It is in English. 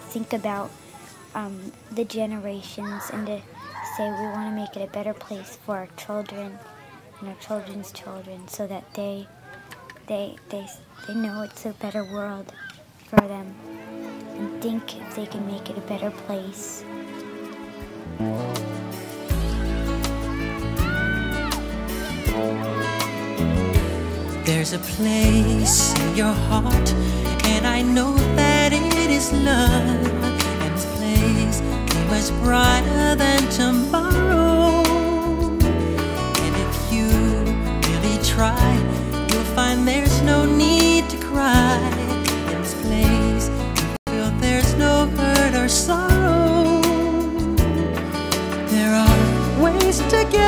think about the generations and to say we want to make it a better place for our children and our children's children, so that they know it's a better world for them and think if they can make it a better place. There's a place in your heart, and I know that it is love, and this place is much brighter than tomorrow. And if you really try, you'll find there's no need to cry. In this place, you feel there's no hurt or sorrow. There are ways to get